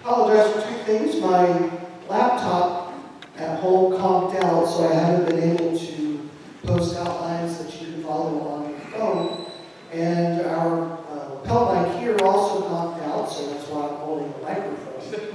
Apologize for two things. My laptop at home conked out, so I haven't been able to post outlines that you can follow on your phone. And our lapel mic here also conked out, so that's why I'm holding the microphone.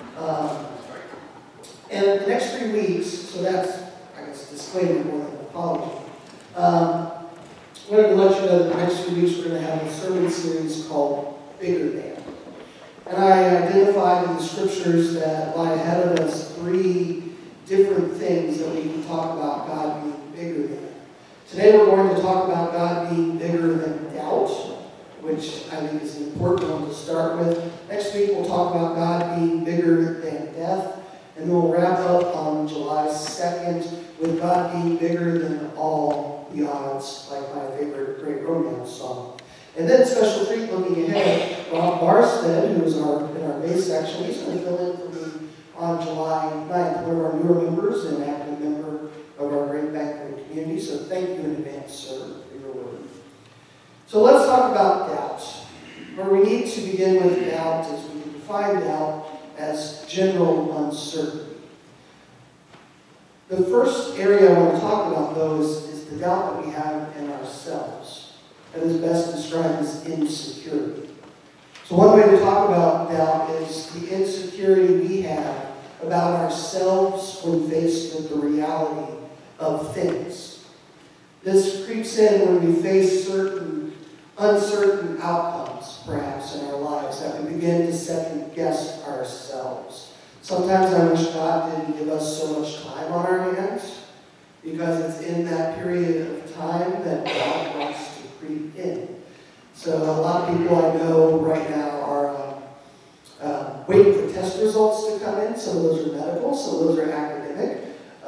And the next 3 weeks, so that's, I guess, disclaimer more than an apology. I wanted to let you know that the next 3 weeks we're going to have a sermon series called Bigger Than. And I identified in the scriptures that lie ahead of us 3 different things that we can talk about God being bigger than. Today we're going to talk about God being bigger than doubt, which I think is an important one to start with. Next week we'll talk about God being bigger than death. And then we'll wrap up on July 2nd with God being bigger than all the odds, like my favorite great romance song. And then special treat looking ahead, Rob Barstead, who is in our bass section, he's going to fill in for me on July 9th, one of our newer members and active member of our great banquet community. So thank you in advance, sir, for your word. So let's talk about doubt. Where we need to begin with doubt is we can define doubt as general uncertainty. The first area I want to talk about, though, is the doubt that we have in ourselves. That is best described as insecurity. So one way to talk about doubt is the insecurity we have about ourselves when faced with the reality of things. This creeps in when we face certain uncertain outcomes, perhaps, in our lives, that we begin to second guess ourselves. Sometimes I wish God didn't give us so much time on our hands, because it's in that period of time that God wants to creep in. So a lot of people I know right now are waiting for test results to come in. Some of those are medical, some of those are academic.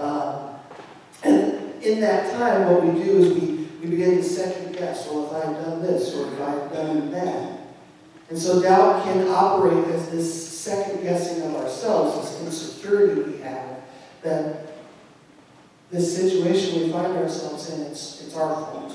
And in that time, what we do is we begin to second guess, well, if I've done this or if I've done that. And so doubt can operate as this second guessing of ourselves, this insecurity we have, that this situation we find ourselves in, it's our fault.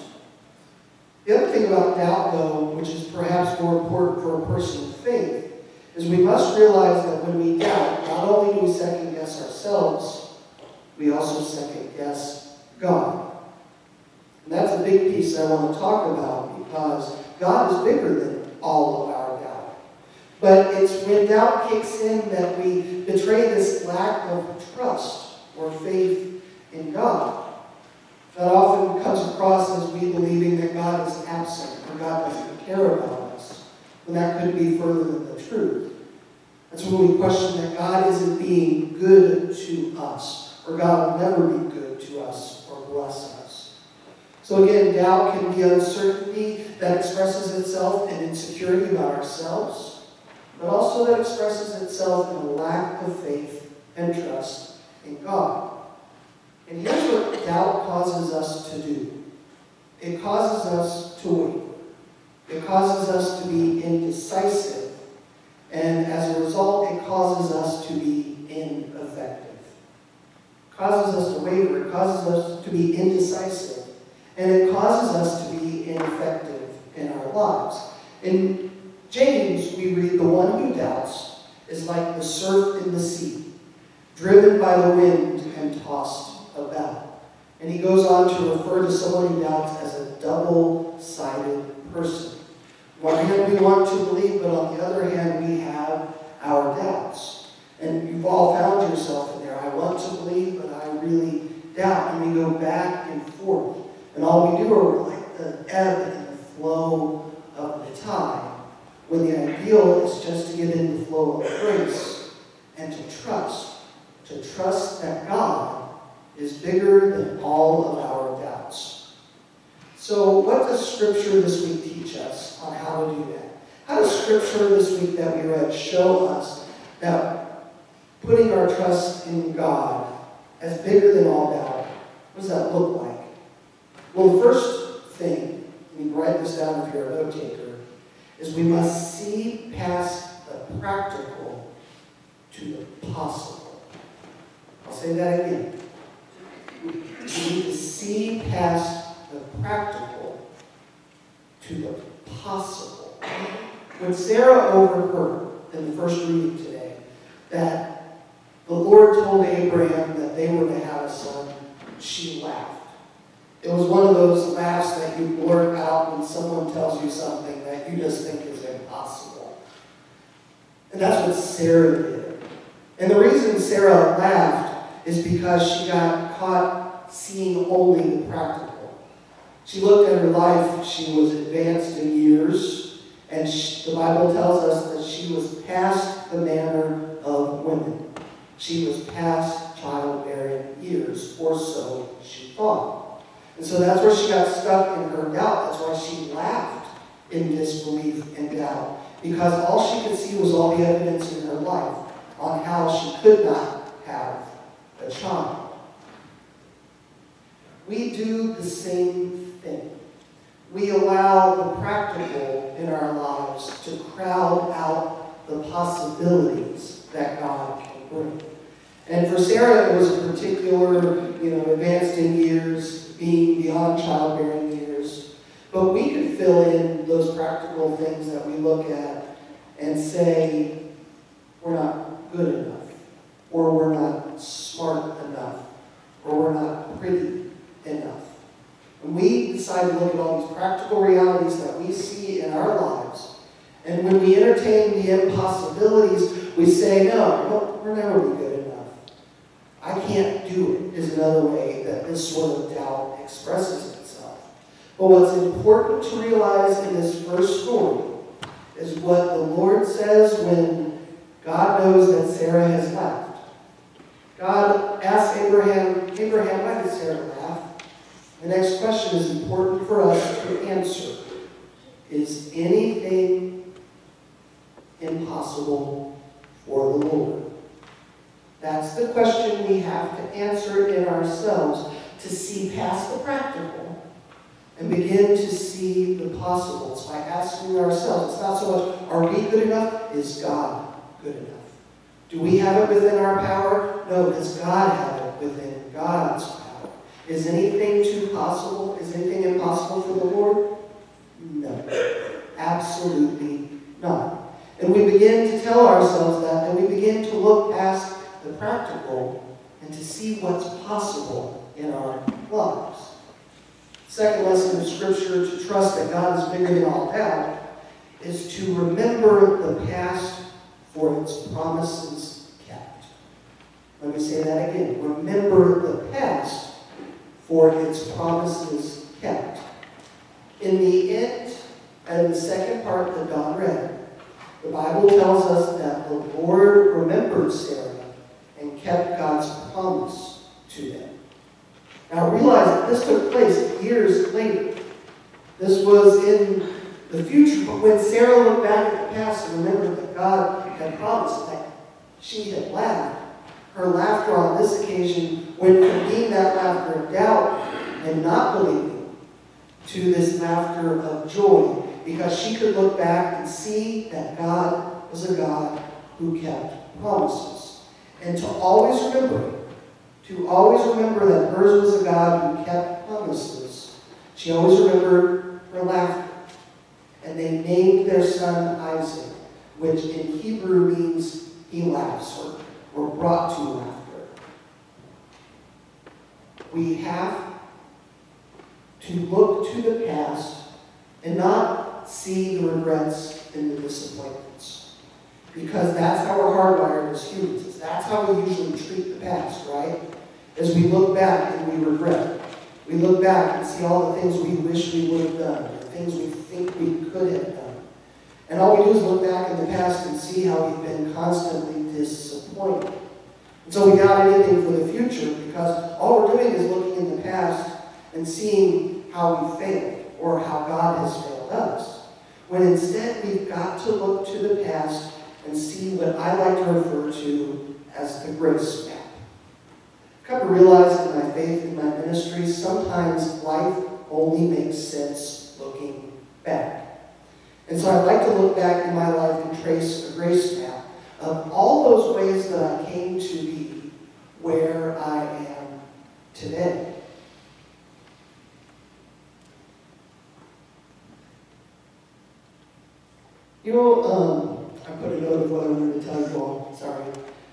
The other thing about doubt, though, which is perhaps more important for a person of faith, is we must realize that when we doubt, not only do we second guess ourselves, we also second guess God. And that's a big piece I want to talk about, because God is bigger than all of our doubt. But it's when doubt kicks in that we betray this lack of trust or faith in God. That often comes across as we believing that God is absent or God doesn't care about us, when that could be further than the truth. That's when we question that God isn't being good to us, or God will never be good to us or bless us. So again, doubt can be uncertainty that expresses itself in insecurity about ourselves, but also that expresses itself in a lack of faith and trust in God. And here's what doubt causes us to do. It causes us to waver. It causes us to be indecisive. And as a result, it causes us to be ineffective. It causes us to waver. It causes us to be indecisive. And it causes us to be ineffective in our lives. In James, we read, the one who doubts is like the surf in the sea, driven by the wind and tossed about. And he goes on to refer to someone who doubts as a double-sided person. On one hand, we want to believe, but on the other hand, we have our doubts. And you've all found yourself in there. I want to believe, but I really doubt. And we go back and forth. And all we do are like the ebb and the flow of the tide, when the ideal is just to get in the flow of grace and to trust that God is bigger than all of our doubts. So what does Scripture this week teach us on how to do that? How does Scripture this week that we read show us that putting our trust in God as bigger than all doubt, what does that look like? Well, the first thing, you can write this down if you're a note taker, is we must see past the practical to the possible. I'll say that again. We need to see past the practical to the possible. When Sarah overheard in the first reading today that the Lord told Abraham that they were to have a son, she laughed. It was one of those laughs that you blurt out when someone tells you something that you just think is impossible. And that's what Sarah did. And the reason Sarah laughed is because she got caught seeing only the practical. She looked at her life, she was advanced in years, and the Bible tells us that she was past the manner of women. She was past childbearing years, or so she thought. And so that's where she got stuck in her doubt. That's why she laughed in disbelief and doubt. Because all she could see was all the evidence in her life on how she could not have a child. We do the same thing. We allow the practical in our lives to crowd out the possibilities that God can bring. And for Sarah, it was a particular, advanced in years, being beyond childbearing years. But we could fill in those practical things that we look at and say, we're not good enough, or we're not smart enough, or we're not pretty enough. And we decide to look at all these practical realities that we see in our lives. And when we entertain the impossibilities, we say, no, we'll never be good enough. I can't do it, is another way that this sort of doubt expresses itself. But what's important to realize in this first story is what the Lord says when God knows that Sarah has laughed. God asks Abraham, why did Sarah laugh? The next question is important for us to answer. Is anything impossible for the Lord? That's the question we have to answer in ourselves to see past the practical and begin to see the possibles by asking ourselves. It's not so much, are we good enough? Is God good enough? Do we have it within our power? No, does God have it within God's power? Is anything too possible? Is anything impossible for the Lord? No, absolutely not. And we begin to tell ourselves that, and we begin to look past the practical and to see what's possible in our lives. Second lesson of Scripture, to trust that God is bigger than all doubt, is to remember the past for its promises kept. Let me say that again. Remember the past for its promises kept. In the end, and the second part that Don read, the Bible tells us that the Lord remembered Sarah and kept God's promise to them. Now realize that this took place years later. This was in the future, but when Sarah looked back at the past and remembered that God had promised that she had laughed, her laughter on this occasion went from being that laughter of doubt and not believing to this laughter of joy, because she could look back and see that God was a God who kept promises. And to always remember that hers was a God who kept promises, she always remembered her laughter. And they named their son Isaac, which in Hebrew means he laughs, or brought to laughter. We have to look to the past and not see the regrets and the disappointments. Because that's how we're hardwired as humans. That's how we usually treat the past, right? As we look back and we regret. We look back and see all the things we wish we would have done, the things we think we could have done. And all we do is look back in the past and see how we've been constantly disappointed. And so we doubt anything for the future, because all we're doing is looking in the past and seeing how we failed or how God has failed us. When instead we've got to look to the past and see what I like to refer to as the grace map. I've come to realize in my faith, in my ministry, sometimes life only makes sense looking back. And so I'd like to look back in my life and trace a grace map of all those ways that I came to be where I am today. I put a note of what I wanted to tell you all. Sorry.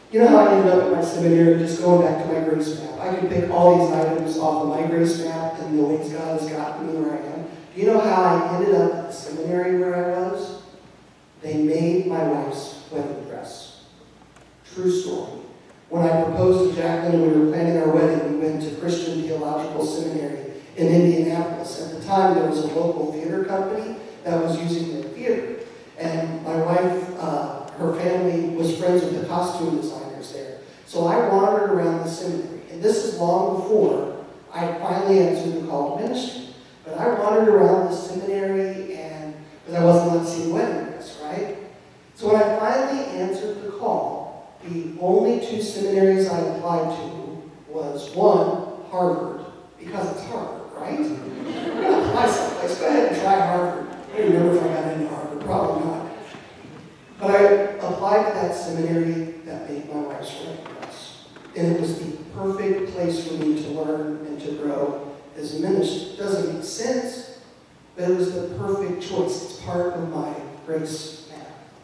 You know how I ended up at my seminary, just going back to my grace map. I could pick all these items off of my grace map and the ways God has gotten me where I am. Do you know how I ended up at the seminary where I was? They made my wife's wedding dress. True story. When I proposed to Jacqueline and we were planning our wedding, we went to Christian Theological Seminary in Indianapolis. At the time, there was a local theater company that was using their theater. And my wife, her family was friends with the costume designers there. So I wandered around the seminary. And this is long before I finally answered the call to ministry. But I wandered around the seminary and because I wasn't allowed to see the wedding dress, right? So when I finally answered the call, the only two seminaries I applied to was one, Harvard, because it's Harvard, right? I'm going to apply someplace. Go ahead and try Harvard. I don't remember if I got into Harvard. Probably not. But I applied to that seminary that made my wife's wedding dress. And it was the perfect place for me to learn and to grow as a minister. It doesn't make sense, but it was the perfect choice. It's part of my grace map.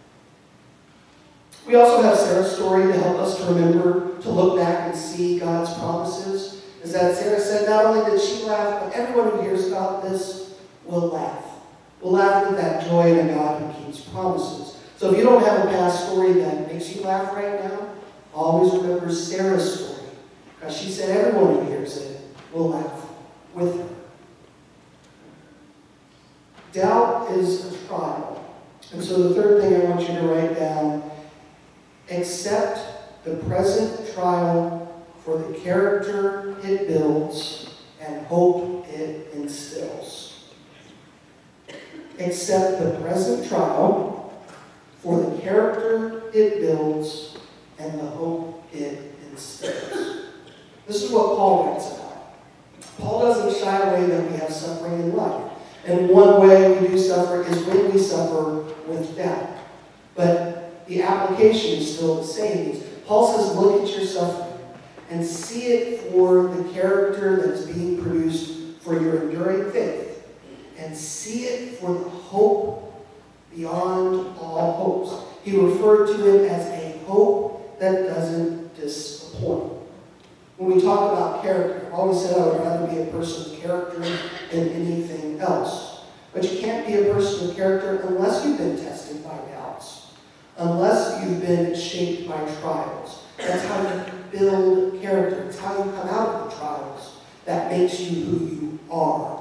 We also have Sarah's story to help us to remember, to look back and see God's promises. Is that Sarah said not only did she laugh, but everyone who hears about this will laugh. Will laugh with that joy in a God who keeps promises. So if you don't have a past story that makes you laugh right now, always remember Sarah's story. Because she said everyone who hears it will laugh with her. Doubt is a trial. And so the third thing I want you to write down, accept the present trial for the character it builds and hope it instills. Accept the present trial for the character it builds and the hope it instills. This is what Paul writes about. Paul doesn't shy away that we have suffering in life. And one way we do suffer is when we suffer with doubt. But the application is still the same. Paul says, look at your suffering and see it for the character that is being produced for your enduring faith. And see it for the hope beyond all hopes. He referred to it as a hope that doesn't disappoint. When we talk about character, I've always said I would rather be a person of character than anything else. But you can't be a person of character unless you've been tested by doubts, unless you've been shaped by trials. That's how you build character. It's how you come out of the trials that makes you who you are.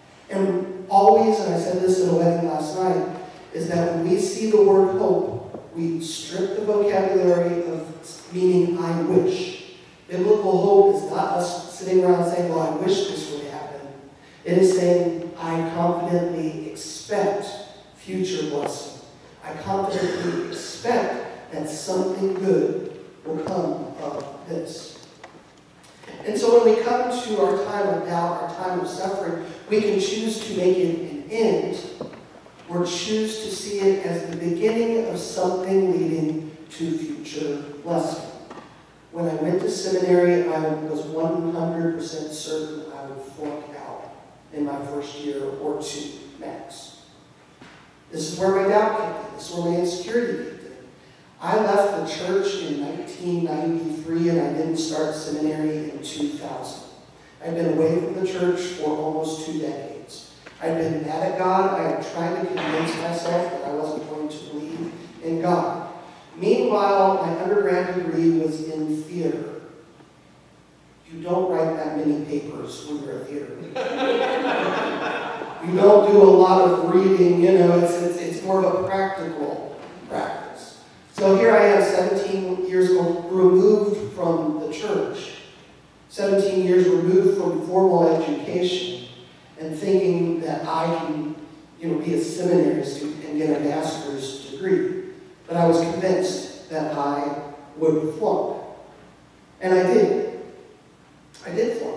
And always, and I said this at a wedding last night, is that when we see the word hope, we strip the vocabulary of meaning I wish. Biblical hope is not us sitting around saying, well, I wish this would happen. It is saying, I confidently expect future blessing. I confidently expect that something good will come of this. And so when we come to our time of doubt, our time of suffering, we can choose to make it an end or choose to see it as the beginning of something leading to future blessing. When I went to seminary, I was 100% certain I would flunk out in my first year or two max. This is where my doubt kicked in. This is where my insecurity kicked in. I left the church in 1993 and I didn't start seminary in 2000. I'd been away from the church for almost 2 decades. I'd been mad at God. I had tried to convince myself that I wasn't going to believe in God. Meanwhile, my undergrad degree was in theater. You don't write that many papers when you're a theater major. You don't do a lot of reading, it's more of a practical practice. So here I am, 17 years removed from the church, 17 years removed from formal education, and thinking that I can, be a seminary student and get a master's degree. But I was convinced that I would flunk. And I did. I did flunk.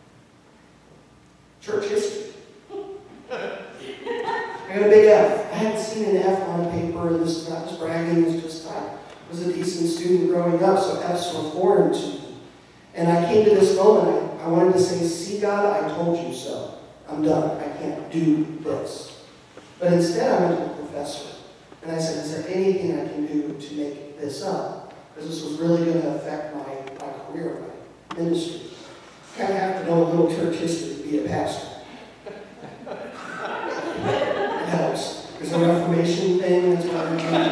Church history. I got a big F. I hadn't seen an F on a paper, and this is not just bragging, it's just I was a decent student growing up, so F's were foreign to me. And I came to this moment, I wanted to say, see God, I told you so. I'm done. I can't do this. But instead I went to the professor. And I said, is there anything I can do to make this up? because this was really going to affect my career, my ministry. You kind of have to know a little church history to be a pastor. It helps. There's a Reformation thing, that's what I'm doing.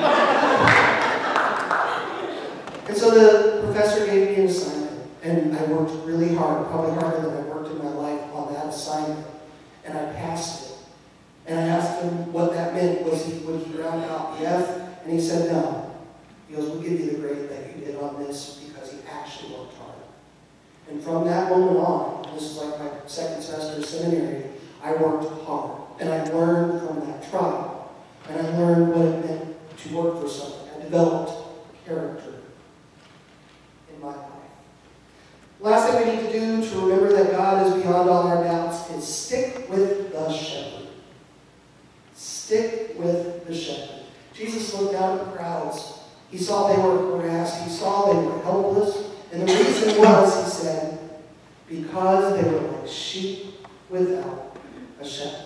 And so the professor gave me an assignment, and I worked really hard, probably harder than I worked in my life on that assignment, and I passed it. And I asked him what that meant. Would he round out the F? And he said no. He goes, we'll give you the grade that you did on this because he actually worked hard. And from that moment on, this is like my second semester of seminary, I worked hard. And I learned from that trial. And I learned what it meant to work for something. I developed character in my life. Last thing we need to do to remember that God is beyond all our doubts is stick with the shepherd. Stick with the shepherd. Jesus looked out at the crowds. He saw they were harassed. He saw they were helpless. And the reason was, he said, because they were like sheep without a shepherd.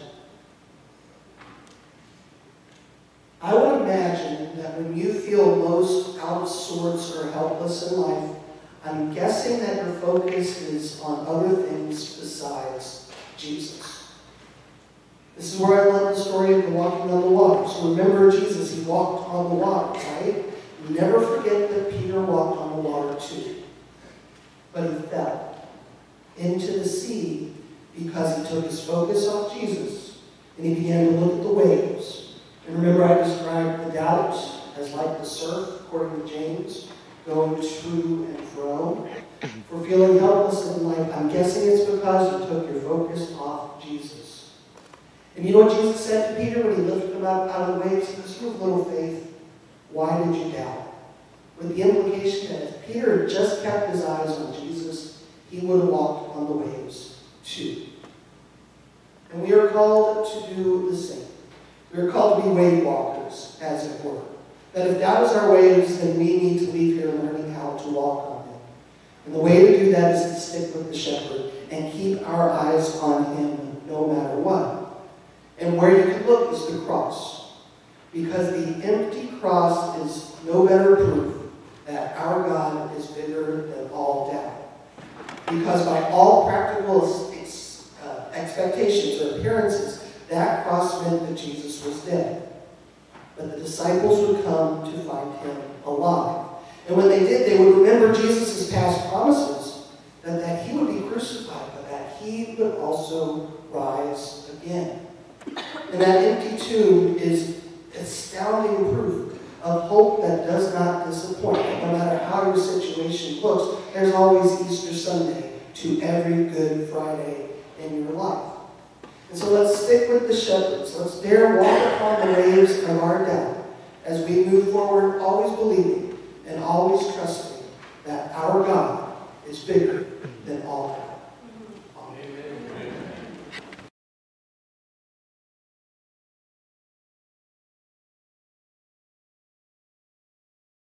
I would imagine that when you feel most out of sorts or helpless in life, I'm guessing that your focus is on other things besides Jesus. This is where I love the story of the walking on the water. So remember Jesus, he walked on the water, right? Never forget that Peter walked on the water too. But he fell into the sea because he took his focus off Jesus and he began to look at the waves. And remember, I described the doubt as like the surf, according to James, going to and fro. For feeling helpless in life, I'm guessing it's because you took your focus off Jesus. And you know what Jesus said to Peter when he lifted him up out of the waves? He goes, you have little faith. Why did you doubt? With the implication that if Peter had just kept his eyes on Jesus, he would have walked on the waves too. And we are called to do the same. We are called to be wave walkers, as it were. That if doubt is our waves, then we need to leave here learning how to walk on them. And the way to do that is to stick with the shepherd and keep our eyes on him no matter what. And where you can look is the cross. Because the empty cross is no better proof that our God is bigger than all doubt. Because by all practical expectations or appearances, that cross meant that Jesus was dead. But the disciples would come to find him alive. And when they did, they would remember Jesus' past promises that he would be crucified, but that he would also rise again. And that empty tomb is astounding proof of hope that does not disappoint. No matter how your situation looks, there's always Easter Sunday to every Good Friday in your life. And so let's stick with the shepherds. Let's dare walk upon the waves of our doubt as we move forward, always believing and always trusting that our God is bigger than all doubt.